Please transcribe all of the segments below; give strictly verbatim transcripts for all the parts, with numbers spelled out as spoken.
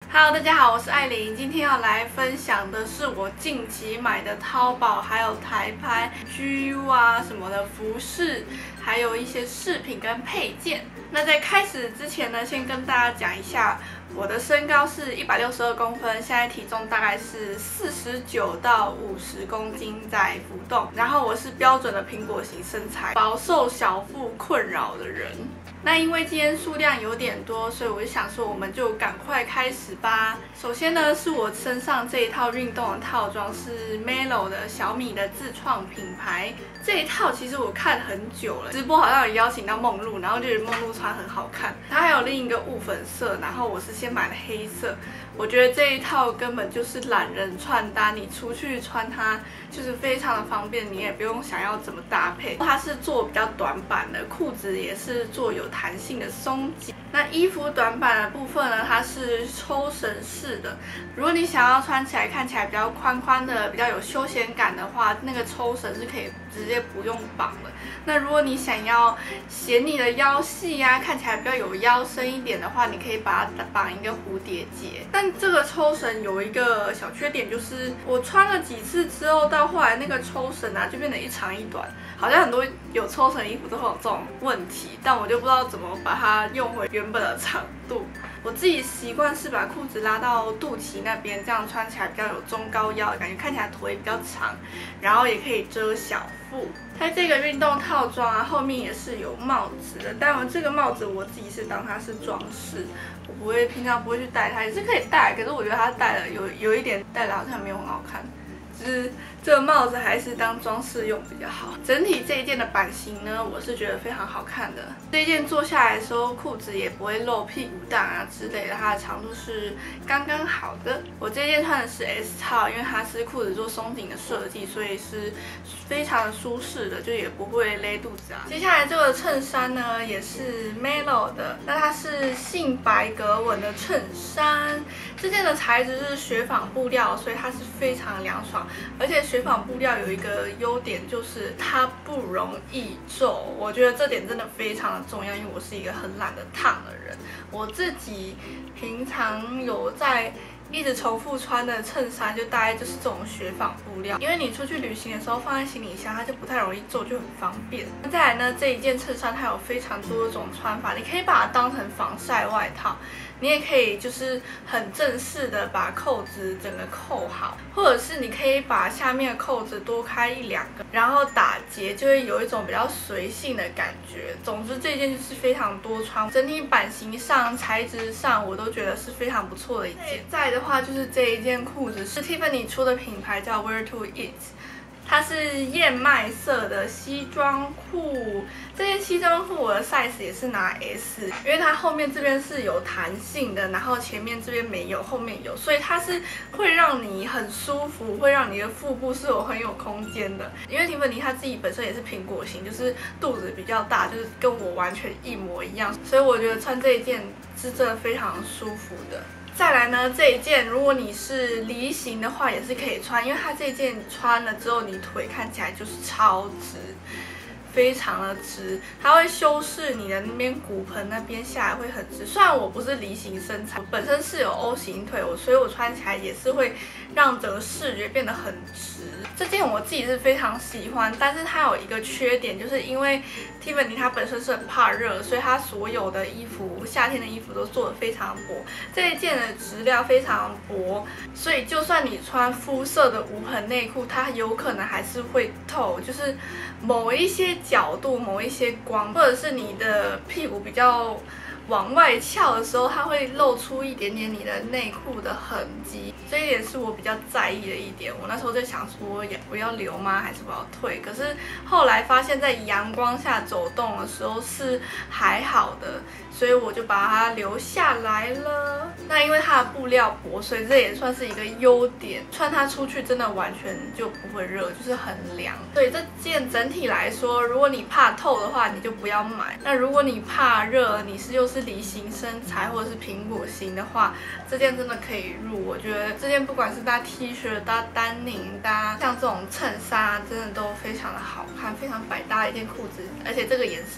Hello， 大家好，我是艾琳。今天要来分享的是我近期买的淘宝还有台拍 G U 啊什么的服饰，还有一些饰品跟配件。那在开始之前呢，先跟大家讲一下，我的身高是一百六十二公分，现在体重大概是四十九到五十公斤在浮动。然后我是标准的苹果型身材，饱受小腹困扰的人。那因为今天数量有点多，所以我就想说，我们就赶快开始吧。首先呢，是我身上这一套运动的套装，是 Melo 的小米的自创品牌。这一套其实我看很久了，直播好像有邀请到梦露，然后就觉得梦露穿很好看。它还有另一个雾粉色，然后我是先买了黑色。我觉得这一套根本就是懒人穿搭，你出去穿它就是非常的方便，你也不用想要怎么搭配。它是做比较短版的，裤子也是做有弹性的松紧。那衣服短版的部分呢，它是抽绳式的。如果你想要穿起来看起来比较宽宽的、比较有休闲感的话，那个抽绳是可以直接不用绑的。那如果你想要显你的腰细啊，看起来比较有腰身一点的话，你可以把它绑一个蝴蝶结。但这个抽绳有一个小缺点，就是我穿了几次之后，到后来那个抽绳啊就变得一长一短，好像很多有抽绳衣服都会有这种问题，但我就不知道怎么把它用回原本的长度。我自己习惯是把裤子拉到肚脐那边，这样穿起来比较有中高腰的感觉，看起来腿比较长，然后也可以遮小腹。它这个运动套装啊，后面也是有帽子的，但我这个帽子我自己是当它是装饰，我不会平常不会去戴它，也是可以戴，可是我觉得它戴了有有一点戴了好像没有很好看。就是这个帽子还是当装饰用比较好。整体这一件的版型呢，我是觉得非常好看的。这一件做下来的时候，裤子也不会露屁股蛋啊之类的，它的长度是刚刚好的。我这件穿的是 S 号，因为它是裤子做松紧的设计，所以是非常的舒适的，就也不会勒肚子啊。接下来这个衬衫呢，也是 Melo 的，那它是杏白格纹的衬衫。这件的材质是雪纺布料，所以它是非常凉爽。而且雪纺布料有一个优点，就是它不容易皱，我觉得这点真的非常的重要，因为我是一个很懒得烫的人。我自己平常有在一直重复穿的衬衫，就大概就是这种雪纺布料，因为你出去旅行的时候放在行李箱，它就不太容易皱，就很方便。再来呢，这一件衬衫它有非常多种穿法，你可以把它当成防晒外套。你也可以就是很正式的把扣子整个扣好，或者是你可以把下面的扣子多开一两个，然后打结，就会有一种比较随性的感觉。总之这件就是非常多穿，整体版型上、材质上我都觉得是非常不错的一件。再来的话就是这一件裤子是 Tiffany 出的品牌叫 Wear to It。它是燕麦色的西装裤，这件西装裤我的 size 也是拿 S， 因为它后面这边是有弹性的，然后前面这边没有，后面有，所以它是会让你很舒服，会让你的腹部是有很有空间的。因为提芬妮她自己本身也是苹果型，就是肚子比较大，就是跟我完全一模一样，所以我觉得穿这一件是真的非常舒服的。再来呢，这一件如果你是梨形的话，也是可以穿，因为它这一件穿了之后，你腿看起来就是超直，非常的直，它会修饰你的那边骨盆那边下来会很直。虽然我不是梨形身材，我本身是有 O 型腿，我所以我穿起来也是会让整个视觉变得很直。这件我自己是非常喜欢，但是它有一个缺点，就是因为 Tiffany 它本身是很怕热，所以它所有的衣服，夏天的衣服都做得非常薄。这一件的质量非常薄，所以就算你穿肤色的无痕内裤，它有可能还是会透，就是某一些角度、某一些光，或者是你的屁股比较往外翘的时候，它会露出一点点你的内裤的痕迹，这一点是我比较在意的一点。我那时候就想说，我要留吗？还是我要退？可是后来发现，在阳光下走动的时候是还好的，所以我就把它留下来了。那因为它的布料薄，所以这也算是一个优点。穿它出去真的完全就不会热，就是很凉。所以这件整体来说，如果你怕透的话，你就不要买。那如果你怕热，你是又是梨形身材或者是苹果型的话，这件真的可以入。我觉得这件不管是搭 T 恤、搭丹宁、搭像这种衬衫，真的都非常的好看，非常百搭的一件裤子，而且这个颜色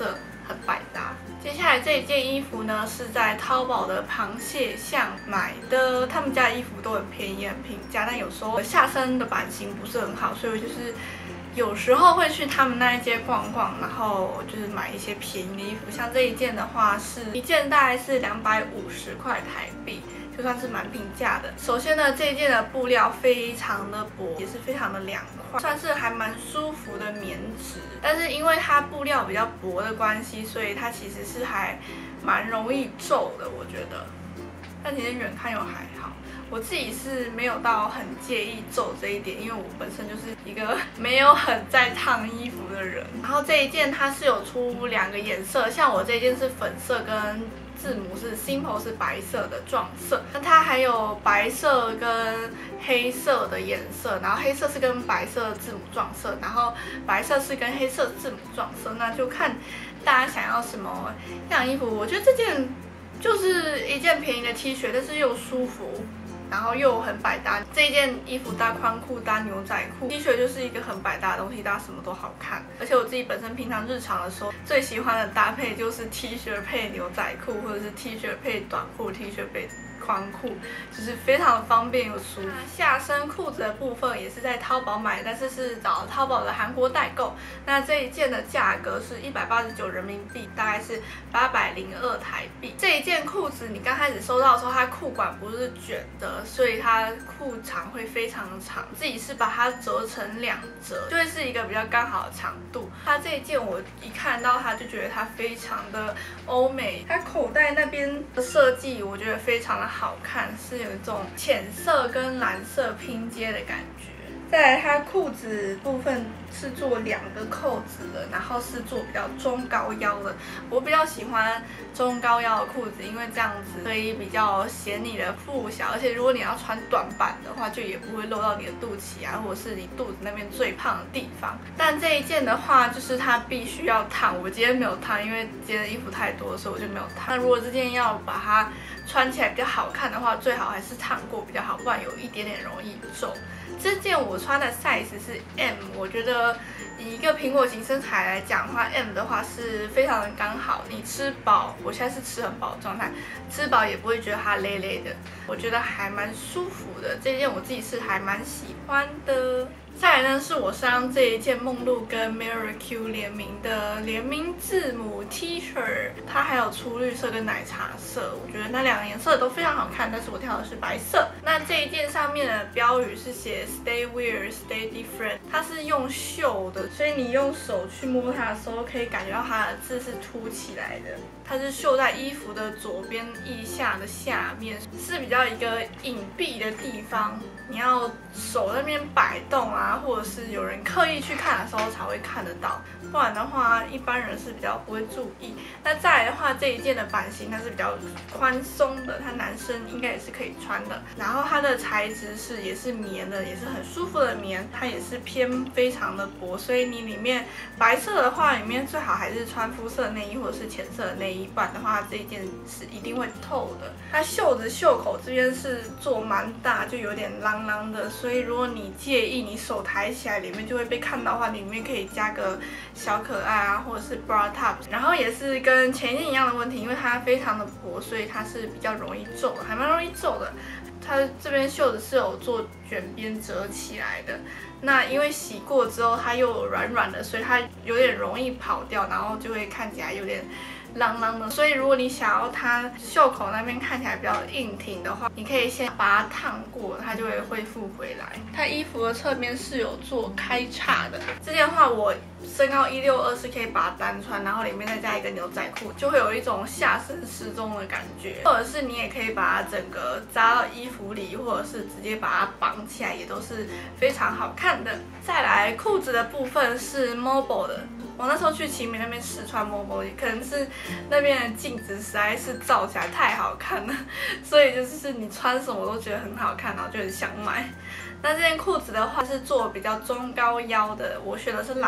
很百搭。接下来这一件衣服呢，是在淘宝的螃蟹巷买的，他们家的衣服都很便宜、很平价，但有时候下身的版型不是很好，所以我就是有时候会去他们那一间逛逛，然后就是买一些便宜的衣服。像这一件的话，是一件大概是两百五十块台币。就算是蛮平价的。首先呢，这一件的布料非常的薄，也是非常的凉快，算是还蛮舒服的棉质。但是因为它布料比较薄的关系，所以它其实是还蛮容易皱的，我觉得。但其实远看又还好，我自己是没有到很介意皱这一点，因为我本身就是一个没有很在烫衣服的人。然后这一件它是有出两个颜色，像我这一件是粉色跟字母是 simple 是白色的撞色，那它还有白色跟黑色的颜色，然后黑色是跟白色字母撞色，然后白色是跟黑色字母撞色，那就看大家想要什么样的衣服。我觉得这件就是一件便宜的 T 恤，但是又舒服。然后又很百搭，这一件衣服搭宽裤搭牛仔裤 ，T 恤就是一个很百搭的东西，搭什么都好看。而且我自己本身平常日常的时候最喜欢的搭配就是 T 恤配牛仔裤，或者是 T 恤配短裤 ，T 恤配宽裤，就是非常的方便又舒服。下身裤子的部分也是在淘宝买，但是是找淘宝的韩国代购。那这一件的价格是一百八十九人民币，大概是八百零二台币。这一件裤子你刚开始收到的时候，它裤管不是卷的，所以它裤长会非常长。自己是把它折成两折，就会是一个比较刚好的长度。它这一件我一看到它就觉得它非常的欧美，它口袋那边的设计我觉得非常的好看，是有一种浅色跟蓝色拼接的感觉。再来，它裤子部分是做两个扣子的，然后是做比较中高腰的。我比较喜欢中高腰的裤子，因为这样子可以比较显你的腹小，而且如果你要穿短版的话，就也不会露到你的肚脐啊，或者是你肚子那边最胖的地方。但这一件的话，就是它必须要烫。我今天没有烫，因为今天的衣服太多，所以我就没有烫。那如果这件要把它穿起来比较好看的话，最好还是烫过比较好，不然有一点点容易皱。这件我穿的 size 是 M， 我觉得以一个苹果型身材来讲的话 ，M 的话是非常的刚好。你吃饱，我现在是吃很饱的状态，吃饱也不会觉得它累累的，我觉得还蛮舒服的。这件我自己是还蛮喜欢的。再来呢，是我身上这一件梦露跟 Mirror Q 联名的联名字母 T 恤，它还有出绿色跟奶茶色，我觉得那两个颜色都非常好看，但是我挑的是白色。那这一件上面的标语是写 Stay Weird, Stay Different， 它是用绣的，所以你用手去摸它的时候，可以感觉到它的字是凸起来的。它是绣在衣服的左边腋下的下面，是比较一个隐蔽的地方，你要手那边摆动啊，或者是有人刻意去看的时候才会看得到，不然的话一般人是比较不会注意。那再来的话，这一件的版型它是比较宽松的，它男生应该也是可以穿的。然后它的材质是也是棉的，也是很舒服的棉，它也是偏非常的薄，所以你里面白色的话，里面最好还是穿肤色内衣或者是浅色的内衣，不然的话这一件是一定会透的。它袖子袖口这边是做蛮大，就有点啷啷的，所以如果你介意你手抬起来里面就会被看到的话，里面可以加个小可爱啊，或者是 bra top。然后也是跟前一件一样的问题，因为它非常的薄，所以它是比较容易皱的，还蛮容易皱的。它这边袖子是有做卷边折起来的，那因为洗过之后它又软软的，所以它有点容易跑掉，然后就会看起来有点啷啷的。所以如果你想要它袖口那边看起来比较硬挺的话，你可以先把它烫过，它就会恢复回来。它衣服的侧面是有做开叉的，这件的话我身高一六二是可以把它单穿，然后里面再加一个牛仔裤，就会有一种下身失踪的感觉。或者是你也可以把它整个扎到衣服里，或者是直接把它绑起来，也都是非常好看的。再来裤子的部分是 Mobile 的，我那时候去奇美那边试穿 Mobile， 可能是那边的镜子实在是照起来太好看了，所以就是你穿什么都觉得很好看，然后就很想买。那这件裤子的话是做比较中高腰的，我选的是蓝色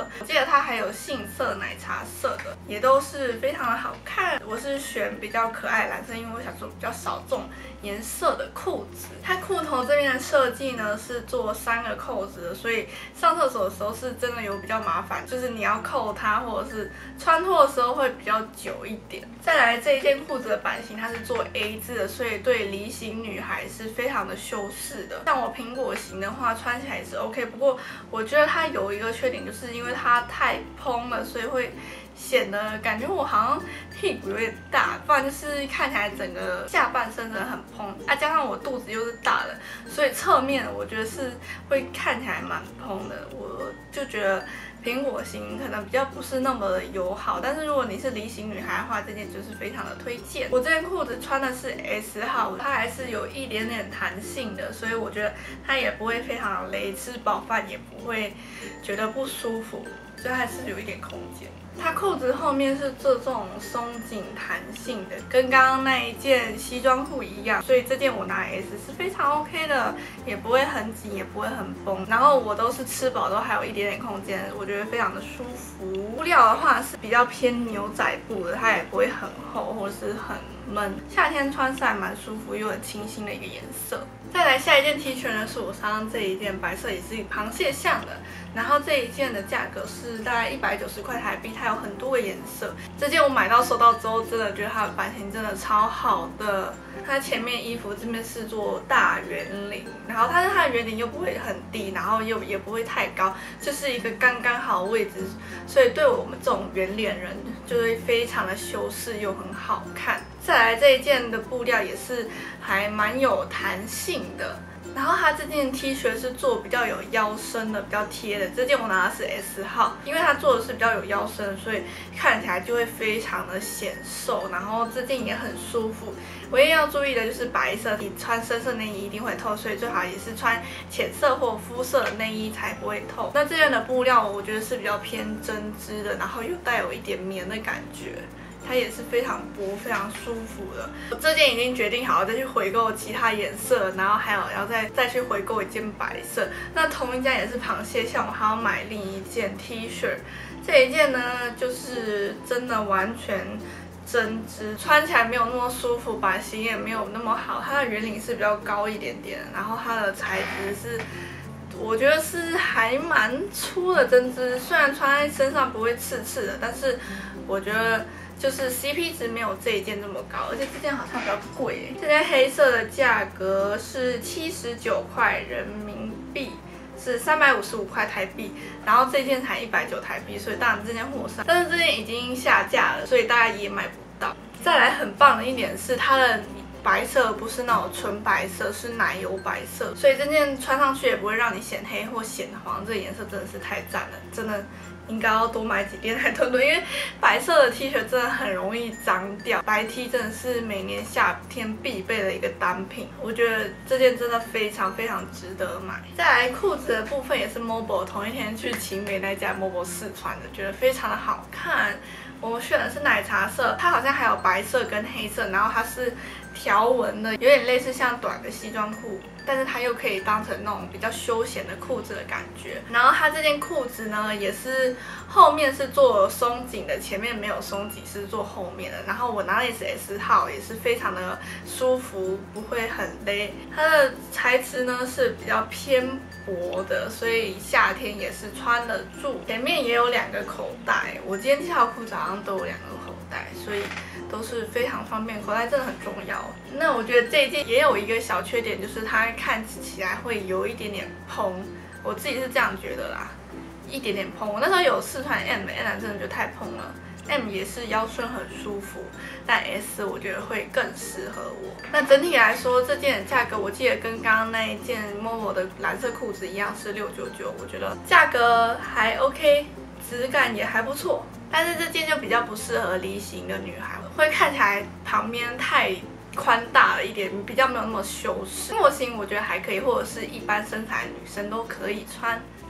色，我记得它还有杏色、奶茶色的，也都是非常的好看。我是选比较可爱的蓝色，因为我想说比较少这种颜色的裤子。它裤头这边的设计呢是做三个扣子的，所以上厕所的时候是真的有比较麻烦，就是你要扣它，或者是穿脱的时候会比较久一点。再来这一件裤子的版型，它是做 A 字的，所以对梨形女孩是非常的修饰的。像我苹果型的话，穿起来也是 OK， 不过我觉得它有一个缺点，就是因为它太蓬了，所以会显得感觉我好像屁股有点大，不然就是看起来整个下半身真的很蓬啊，加上我肚子又是大的，所以侧面我觉得是会看起来蛮蓬的。我就觉得苹果型可能比较不是那么的友好，但是如果你是梨形女孩的话，这件就是非常的推荐。我这件裤子穿的是 S 号，它还是有一点点弹性的，所以我觉得它也不会非常勒，吃饱饭也不会觉得不舒服，所以还是有一点空间。它裤子后面是做这种松紧弹性的，跟刚刚那一件西装裤一样，所以这件我拿 S 是非常 OK 的，也不会很紧，也不会很绷。然后我都是吃饱都还有一点点空间，我觉得非常的舒服。布料的话是比较偏牛仔布的，它也不会很厚或是很闷，夏天穿上还蛮舒服又很清新的一个颜色。再来下一件 T 恤呢，是我上上这一件白色，也是螃蟹像的。然后这一件的价格是大概一百九十块台币，它有很多个颜色。这件我买到收到之后，真的觉得它的版型真的超好的。它前面衣服这边是做大圆领，然后它是它的圆领又不会很低，然后又也不会太高，就是一个刚刚好的位置，所以对我们这种圆脸人就会非常的修饰又很好看。再来这一件的布料也是还蛮有弹性的。然后它这件 T 恤是做比较有腰身的，比较贴的。这件我拿的是 S 号，因为它做的是比较有腰身，所以看起来就会非常的显瘦。然后这件也很舒服。唯一要注意的就是白色，你穿深色内衣一定会透，所以最好也是穿浅色或肤色的内衣才不会透。那这件的布料我觉得是比较偏针织的，然后又带有一点棉的感觉。它也是非常薄、非常舒服的。我这件已经决定好了再去回购其他颜色，然后还有要再再去回购一件白色。那同一家也是螃蟹像，我还要买另一件 T 恤。这一件呢，就是真的完全针织，穿起来没有那么舒服，版型也没有那么好。它的圆领是比较高一点点，然后它的材质是。我觉得是还蛮粗的针织，虽然穿在身上不会刺刺的，但是我觉得就是 C P 值没有这一件这么高，而且这件好像比较贵。这件黑色的价格是七十九块人民币，是三百五十五块台币，然后这件才一百九台币，所以当然这件货上，但是这件已经下架了，所以大家也买不到。再来很棒的一点是它的。白色不是那种纯白色，是奶油白色，所以这件穿上去也不会让你显黑或显黄。这个颜色真的是太赞了，真的应该要多买几件来囤囤，因为白色的 T 恤真的很容易脏掉。白 T 真的是每年夏天必备的一个单品，我觉得这件真的非常非常值得买。再来裤子的部分也是 Mobo 同一天去奇美那家 Mobo 试穿的，觉得非常的好看。我选的是奶茶色，它好像还有白色跟黑色，然后它是条纹的，有点类似像短的西装裤，但是它又可以当成那种比较休闲的裤子的感觉。然后它这件裤子呢，也是后面是做松紧的，前面没有松紧，是做后面的。然后我拿的也是 S 号，也是非常的舒服，不会很勒。它的材质呢是比较偏薄的，所以夏天也是穿得住。前面也有两个口袋，我今天这条裤子好像都有两个口袋，所以都是非常方便，口袋真的很重要。那我觉得这一件也有一个小缺点，就是它看起来会有一点点蓬，我自己是这样觉得啦，一点点蓬。我那时候有试穿 M，M 真的觉得太蓬了。M 也是腰身很舒服，但 S 我觉得会更适合我。那整体来说，这件的价格我记得跟刚刚那一件 Momo 的蓝色裤子一样是六百九十九，我觉得价格还 OK， 质感也还不错。但是这件就比较不适合梨形的女孩，会看起来旁边太宽大了一点，比较没有那么修饰。模型我觉得还可以，或者是一般身材的女生都可以穿。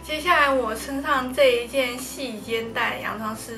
接下来我身上这一件细肩带洋装是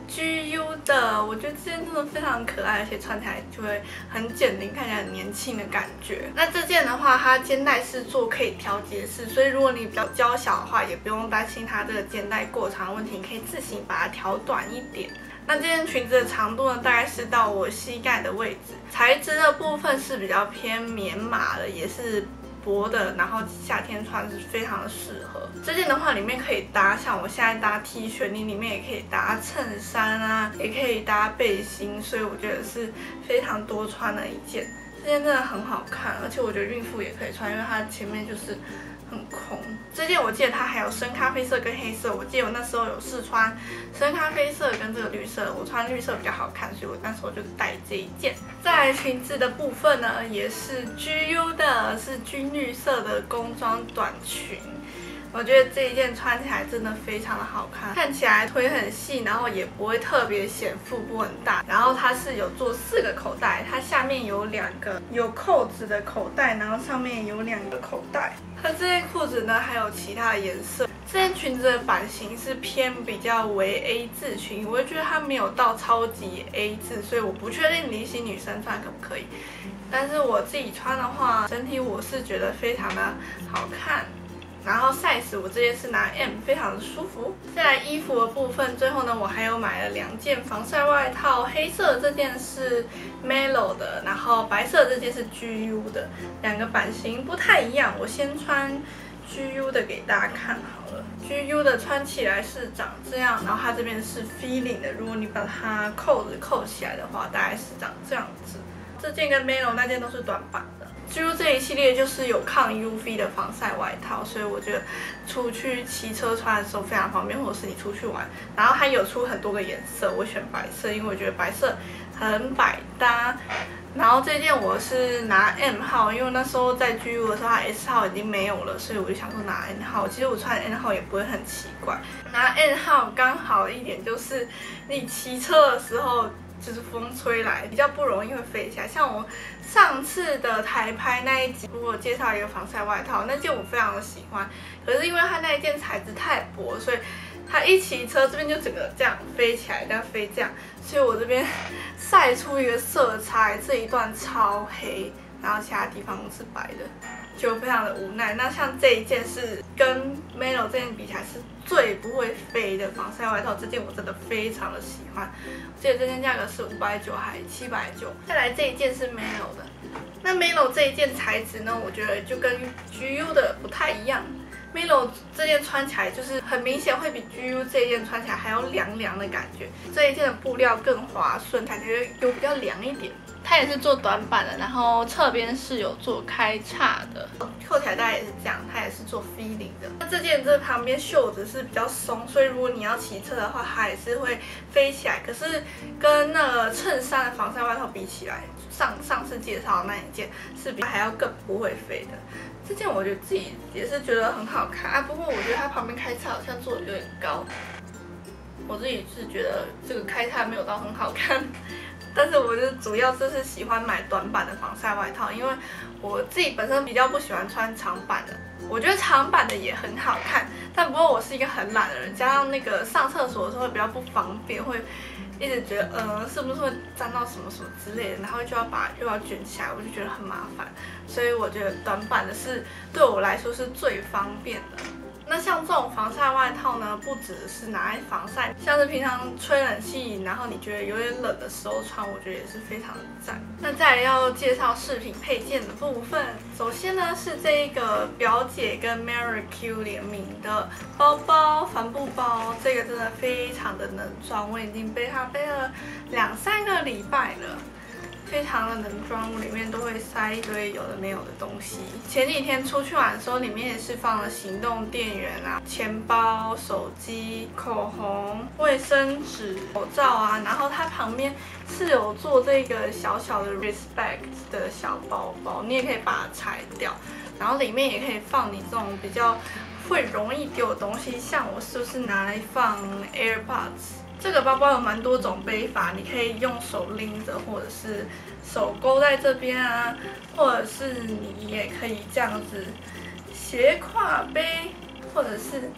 G U 的，我觉得这件真的非常可爱，而且穿起来就会很减龄，看起来很年轻的感觉。那这件的话，它肩带是做可以调节式，所以如果你比较娇小的话，也不用担心它这个肩带过长的问题，你可以自行把它调短一点。那这件裙子的长度呢，大概是到我膝盖的位置，材质的部分是比较偏棉麻的，也是薄的，然后夏天穿是非常的适合。这件的话，里面可以搭像我现在搭 T 恤，你里面也可以搭衬衫啊，也可以搭背心，所以我觉得是非常多穿的一件。这件真的很好看，而且我觉得孕妇也可以穿，因为它前面就是很空。这件我记得它还有深咖啡色跟黑色，我记得我那时候有试穿深咖啡色跟这个绿色，我穿绿色比较好看，所以我那时候就带这一件。再来裙子的部分呢，也是 G U 的，是军绿色的工装短裙。我觉得这一件穿起来真的非常的好看，看起来腿很细，然后也不会特别显腹部很大。然后它是有做四个口袋，它下面有两个有扣子的口袋，然后上面有两个口袋。它这件裤子呢还有其他的颜色。这件裙子的版型是偏比较为 A 字裙，我会觉得它没有到超级 A 字，所以我不确定离型女生穿可不可以。但是我自己穿的话，整体我是觉得非常的好看。然后 size 我这件是拿 M， 非常的舒服。再来衣服的部分，最后呢我还有买了两件防晒外套，黑色这件是 Melo 的，然后白色这件是 G U 的，两个版型不太一样。我先穿 G U 的给大家看好了。G U 的穿起来是长这样，然后它这边是 feeling 的，如果你把它扣子扣起来的话，大概是长这样子。这件跟 Melo 那件都是短版的。G U 这一系列就是有抗 U V 的防晒外套，所以我觉得出去骑车穿的时候非常方便，或者是你出去玩。然后它有出很多个颜色，我选白色，因为我觉得白色很百搭。然后这件我是拿 M 号，因为那时候在 G U 的时候，它 S 号已经没有了，所以我就想说拿 N 号。其实我穿 N 号也不会很奇怪，拿 N 号刚好一点就是你骑车的时候。就是风吹来比较不容易会飞起来。像我上次的台拍那一集，如果介绍一个防晒外套，那件我非常的喜欢，可是因为它那一件材质太薄，所以它一骑车这边就整个这样飞起来，这样飞这样，所以我这边晒出一个色差，这一段超黑，然后其他地方是白的，就非常的无奈。那像这一件是跟 Melo 这件比起来是最不会飞的防晒外套，这件我真的非常的喜欢。我记得这件价格是五百九还七百九。再来这一件是 Melo 的，那 Melo 这一件材质呢，我觉得就跟 G U 的不太一样。Melo 这件穿起来就是很明显会比 G U 这一件穿起来还要凉凉的感觉，这一件的布料更滑顺，感觉有比较凉一点。它也是做短版的，然后侧边是有做开叉的，扣起来大概也是这样，它也是做 feeling 的。那这件这旁边袖子是比较松，所以如果你要骑车的话，它也是会飞起来。可是跟那个衬衫的防晒外套比起来，上上次介绍的那一件是比还要更不会飞的。这件我觉得自己也是觉得很好看啊，不过我觉得它旁边开叉好像做的有点高，我自己是觉得这个开叉没有到很好看。但是我就主要就是喜欢买短版的防晒外套，因为我自己本身比较不喜欢穿长版的，我觉得长版的也很好看，但不过我是一个很懒的人，加上那个上厕所的时候会比较不方便，会一直觉得呃是不是会沾到什么什么之类的，然后就要把又要卷起来，我就觉得很麻烦，所以我觉得短版的是对我来说是最方便的。那像这种防晒外套呢，不只是拿来防晒，像是平常吹冷气，然后你觉得有点冷的时候穿，我觉得也是非常的赞。那再来要介绍饰品配件的部分，首先呢是这个表姐跟 Mary Q 联名的包包，帆布包，这个真的非常的能装，我已经背它背了两三个礼拜了。非常的能装，我里面都会塞一堆有的没有的东西。前几天出去玩的时候，里面也是放了行动电源啊、钱包、手机、口红、卫生纸、口罩啊，然后它旁边是有做这个小小的 Respect 的小包包，你也可以把它拆掉，然后里面也可以放你这种比较会容易丢的东西，像我就是拿来放 AirPods。这个包包有蛮多种背法，你可以用手拎着，或者是手勾在这边啊，或者是你也可以这样子斜挎背，或者是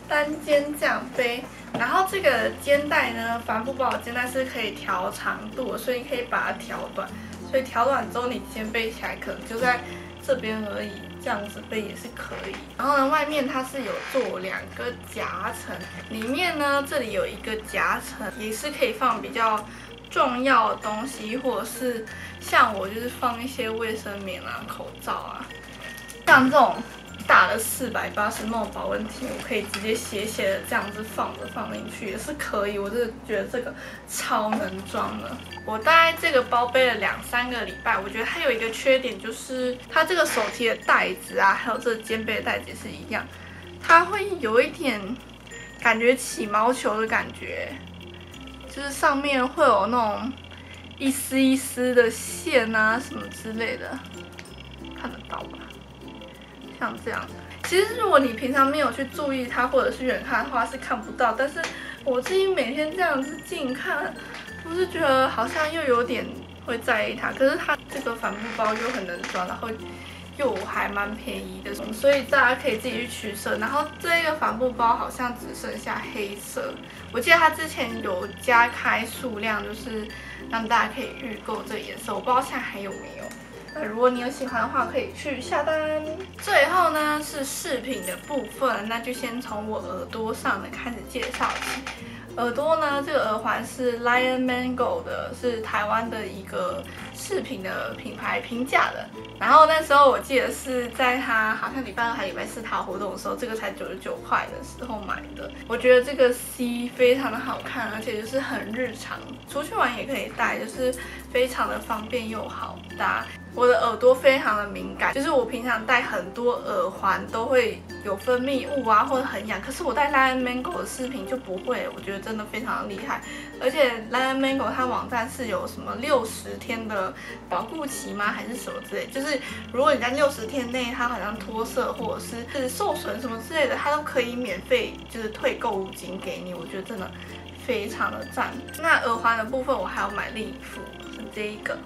单肩这样背。然后这个肩带呢，帆布包的肩带是可以调长度的，所以你可以把它调短。所以调短之后，你肩背起来可能就在这边而已，这样子背也是可以。然后呢，外面它是有做两个夹层，里面呢这里有一个夹层，也是可以放比较重要的东西，或者是像我就是放一些卫生棉啊、口罩啊，像这种大的四百八十毫升保温瓶，我可以直接斜斜的这样子放着放进去也是可以。我真的觉得这个超能装的。我大概这个包背了两三个礼拜，我觉得它有一个缺点就是它这个手提的带子啊，还有这个肩背的带子也是一样，它会有一点感觉起毛球的感觉，就是上面会有那种一丝一丝的线啊什么之类的，看得到吧？像这样，其实如果你平常没有去注意它，或者是远看的话是看不到。但是我自己每天这样子近看，我是觉得好像又有点会在意它。可是它这个帆布包又很能装，然后又还蛮便宜的，所以大家可以自己去取舍。然后这个帆布包好像只剩下黑色，我记得它之前有加开数量，就是让大家可以预购这个颜色，我不知道现在还有没有。那如果你有喜欢的话，可以去下单。最后呢是饰品的部分，那就先从我耳朵上的开始介绍起。耳朵呢，这个耳环是 Lion Mango 的，是台湾的一个饰品的品牌平价的。然后那时候我记得是在它好像礼拜二还礼拜四它活动的时候，这个才九十九块的时候买的。我觉得这个 C 非常的好看，而且就是很日常，出去玩也可以戴，就是非常的方便又好搭。我的耳朵非常的敏感，就是我平常戴很多耳环都会有分泌物啊，或者很痒。可是我戴 Lion Mango 的饰品就不会，我觉得真的非常的厉害。而且 Lion Mango 它网站是有什么六十天的保护期吗？还是什么之类？就是如果你在六十天内它好像脱色或者是是受损什么之类的，它都可以免费就是退购物金给你。我觉得真的非常的赞。那耳环的部分我还要买另一副，是这一个。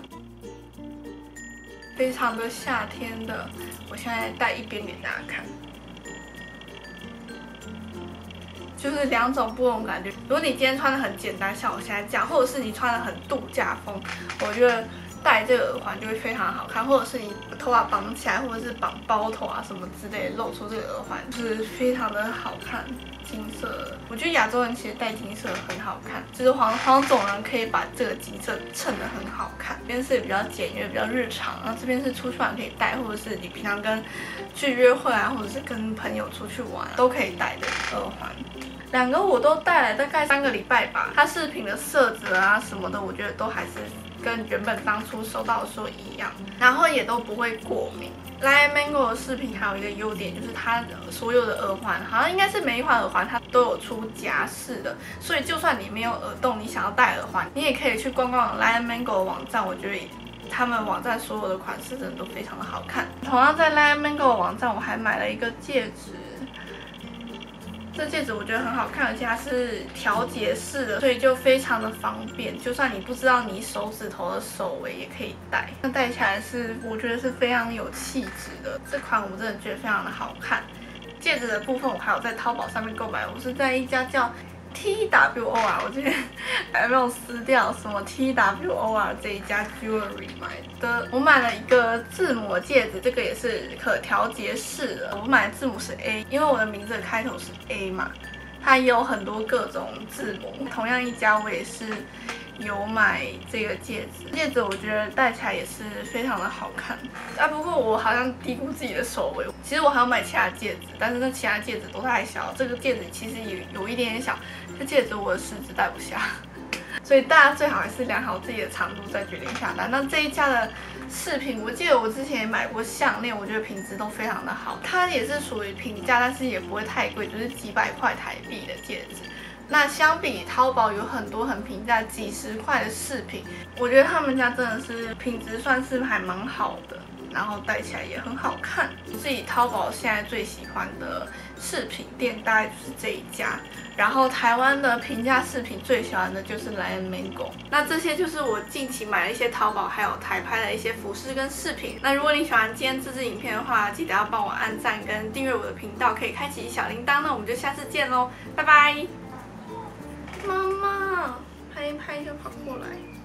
非常的夏天的，我现在戴一边给大家看，就是两种不同感觉。如果你今天穿的很简单，像我现在这样，或者是你穿的很度假风，我觉得戴这个耳环就会非常好看，或者是你头发绑起来，或者是绑包头啊什么之类的，露出这个耳环，就是非常的好看。金色的，我觉得亚洲人其实戴金色很好看，就是黄黄种人可以把这个金色衬得很好看。这边是比较简约、比较日常，然后这边是出去玩可以戴，或者是你平常跟去约会啊，或者是跟朋友出去玩都可以戴的耳环。两个我都戴了大概三个礼拜吧，它饰品的色泽啊什么的，我觉得都还是跟原本当初收到的时候一样，然后也都不会过敏。Lion Mango 的饰品还有一个优点，就是它所有的耳环，好像应该是每一款耳环它都有出夹式的，所以就算你没有耳洞，你想要戴耳环，你也可以去逛逛 Lion Mango 的网站，我觉得他们网站所有的款式真的都非常的好看。同样在 Lion Mango 的网站，我还买了一个戒指。这戒指我觉得很好看，而且它是调节式的，所以就非常的方便。就算你不知道你手指头的手围也可以戴，那戴起来是我觉得是非常有气质的。这款我真的觉得非常的好看。戒指的部分我还有在淘宝上面购买，我是在一家叫 T W O R， 我今天还没有撕掉什么 T W O R 这一家 jewelry 买的。我买了一个字母戒指，这个也是可调节式的。我买的字母是 A， 因为我的名字的开头是 A 嘛，它也有很多各种字母。同样一家我也是有买这个戒指，戒指我觉得戴起来也是非常的好看啊。不过我好像低估自己的手围，其实我还要买其他戒指，但是那其他戒指都太小，这个戒指其实也有一点点小，这戒指我的食指戴不下，所以大家最好还是量好自己的长度再决定下单。那这一家的饰品，我记得我之前也买过项链，我觉得品质都非常的好，它也是属于平价，但是也不会太贵，就是几百块台币的戒指。那相比淘宝有很多很平价几十块的饰品，我觉得他们家真的是品质算是还蛮好的，然后戴起来也很好看。我自己淘宝现在最喜欢的饰品店大概就是这一家。然后台湾的平价饰品最喜欢的就是 Lion Mango。那这些就是我近期买了一些淘宝还有台拍的一些服饰跟饰品。那如果你喜欢今天这支影片的话，记得要帮我按赞跟订阅我的频道，可以开启小铃铛。那我们就下次见喽，拜拜。妈妈，拍一拍就跑过来。